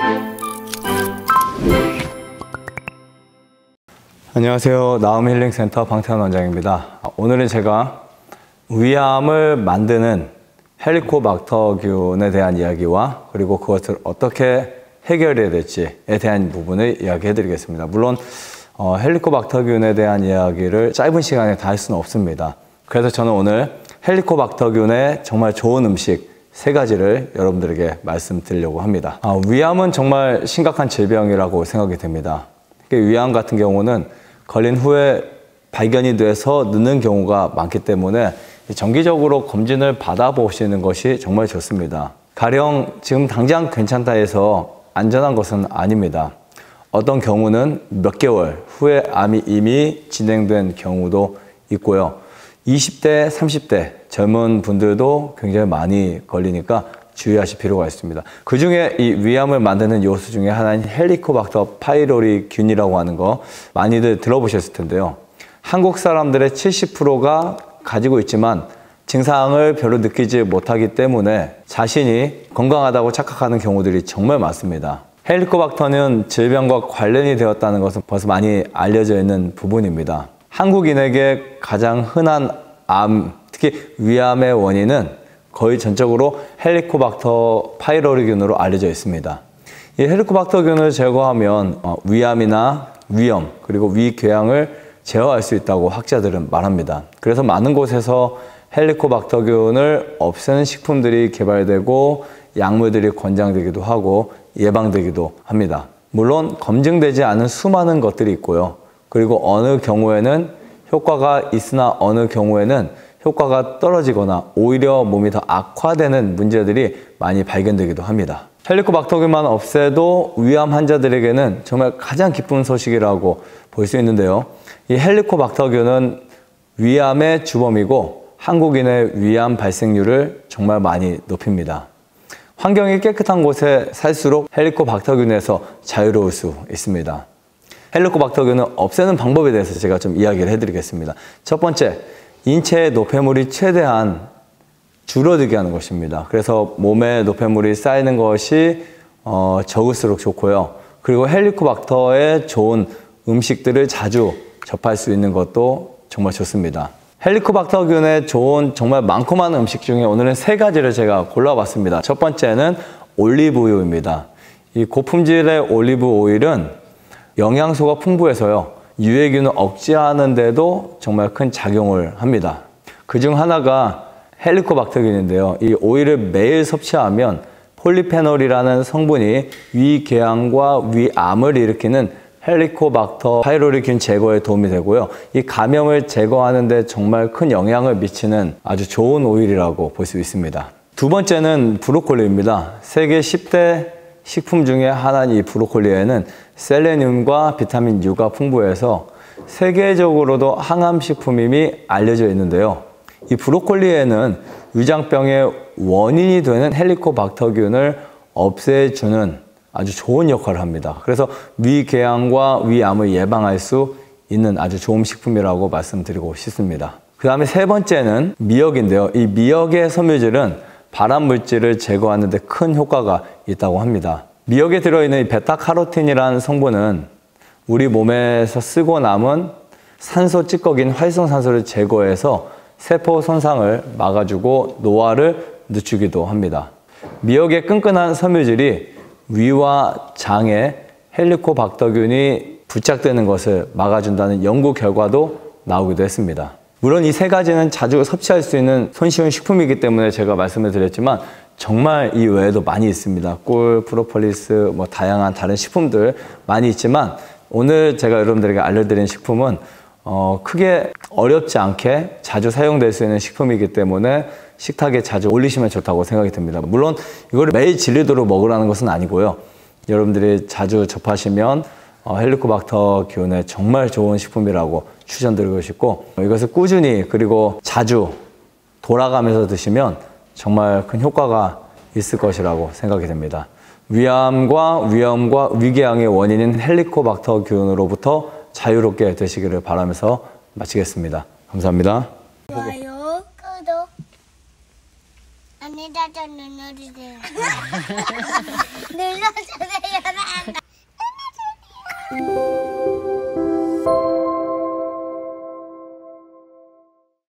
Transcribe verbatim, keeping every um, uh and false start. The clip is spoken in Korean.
안녕하세요. 나음힐링센터 방태환 원장입니다. 오늘은 제가 위암을 만드는 헬리코박터균에 대한 이야기와 그리고 그것을 어떻게 해결해야 될지에 대한 부분을 이야기해 드리겠습니다. 물론 어, 헬리코박터균에 대한 이야기를 짧은 시간에 다 할 수는 없습니다. 그래서 저는 오늘 헬리코박터균의 정말 좋은 음식 세 가지를 여러분들에게 말씀드리려고 합니다. 아, 위암은 정말 심각한 질병이라고 생각이 됩니다. 위암 같은 경우는 걸린 후에 발견이 돼서 늦는 경우가 많기 때문에 정기적으로 검진을 받아보시는 것이 정말 좋습니다. 가령 지금 당장 괜찮다 해서 안전한 것은 아닙니다. 어떤 경우는 몇 개월 후에 암이 이미 진행된 경우도 있고요. 이십 대, 삼십 대 젊은 분들도 굉장히 많이 걸리니까 주의하실 필요가 있습니다. 그 중에 이 위암을 만드는 요소 중에 하나인 헬리코박터 파이로리 균이라고 하는 거 많이들 들어보셨을 텐데요. 한국 사람들의 칠십 퍼센트가 가지고 있지만 증상을 별로 느끼지 못하기 때문에 자신이 건강하다고 착각하는 경우들이 정말 많습니다. 헬리코박터는 질병과 관련이 되었다는 것은 벌써 많이 알려져 있는 부분입니다. 한국인에게 가장 흔한 암, 특히 위암의 원인은 거의 전적으로 헬리코박터 파이로리균으로 알려져 있습니다. 이 헬리코박터균을 제거하면 위암이나 위염 그리고 위궤양을 제어할 수 있다고 학자들은 말합니다. 그래서 많은 곳에서 헬리코박터균을 없애는 식품들이 개발되고 약물들이 권장되기도 하고 예방되기도 합니다. 물론 검증되지 않은 수많은 것들이 있고요. 그리고 어느 경우에는 효과가 있으나 어느 경우에는 효과가 떨어지거나 오히려 몸이 더 악화되는 문제들이 많이 발견되기도 합니다. 헬리코박터균만 없애도 위암 환자들에게는 정말 가장 기쁜 소식이라고 볼 수 있는데요. 이 헬리코박터균은 위암의 주범이고 한국인의 위암 발생률을 정말 많이 높입니다. 환경이 깨끗한 곳에 살수록 헬리코박터균에서 자유로울 수 있습니다. 헬리코박터균을 없애는 방법에 대해서 제가 좀 이야기를 해드리겠습니다. 첫 번째, 인체의 노폐물이 최대한 줄어들게 하는 것입니다. 그래서 몸에 노폐물이 쌓이는 것이 어, 적을수록 좋고요. 그리고 헬리코박터에 좋은 음식들을 자주 접할 수 있는 것도 정말 좋습니다. 헬리코박터균에 좋은 정말 많고 많은 음식 중에 오늘은 세 가지를 제가 골라봤습니다. 첫 번째는 올리브유입니다. 이 고품질의 올리브 오일은 영양소가 풍부해서요. 유해균을 억제하는데도 정말 큰 작용을 합니다. 그중 하나가 헬리코박터균인데요. 이 오일을 매일 섭취하면 폴리페놀이라는 성분이 위궤양과 위암을 일으키는 헬리코박터 파이로리균 제거에 도움이 되고요. 이 감염을 제거하는 데 정말 큰 영향을 미치는 아주 좋은 오일이라고 볼 수 있습니다. 두 번째는 브로콜리입니다. 세계 십 대 식품 중에 하나인 이 브로콜리에는 셀레늄과 비타민 U가 풍부해서 세계적으로도 항암식품임이 알려져 있는데요. 이 브로콜리에는 위장병의 원인이 되는 헬리코박터균을 없애주는 아주 좋은 역할을 합니다. 그래서 위궤양과 위암을 예방할 수 있는 아주 좋은 식품이라고 말씀드리고 싶습니다. 그 다음에 세 번째는 미역인데요. 이 미역의 섬유질은 발암물질을 제거하는 데 큰 효과가 있다고 합니다. 미역에 들어있는 이 베타카로틴이라는 성분은 우리 몸에서 쓰고 남은 산소 찌꺼기인 활성산소를 제거해서 세포 손상을 막아주고 노화를 늦추기도 합니다. 미역의 끈끈한 섬유질이 위와 장에 헬리코박터균이 부착되는 것을 막아준다는 연구 결과도 나오기도 했습니다. 물론 이 세 가지는 자주 섭취할 수 있는 손쉬운 식품이기 때문에 제가 말씀을 드렸지만 정말 이 외에도 많이 있습니다. 꿀, 프로폴리스, 뭐 다양한 다른 식품들 많이 있지만 오늘 제가 여러분들에게 알려드린 식품은 어, 크게 어렵지 않게 자주 사용될 수 있는 식품이기 때문에 식탁에 자주 올리시면 좋다고 생각이 듭니다. 물론 이거를 매일 질리도록 먹으라는 것은 아니고요. 여러분들이 자주 접하시면 어, 헬리코박터균에 정말 좋은 식품이라고 추천드리고 싶고 이것을 꾸준히 그리고 자주 돌아가면서 드시면 정말 큰 효과가 있을 것이라고 생각이 됩니다. 위암과 위염과 위궤양의 원인인 헬리코박터균으로부터 자유롭게 되시기를 바라면서 마치겠습니다. 감사합니다. 좋아요, 구독, 안내자전 눌러주세요. 눌러주세요. 눌러주세요.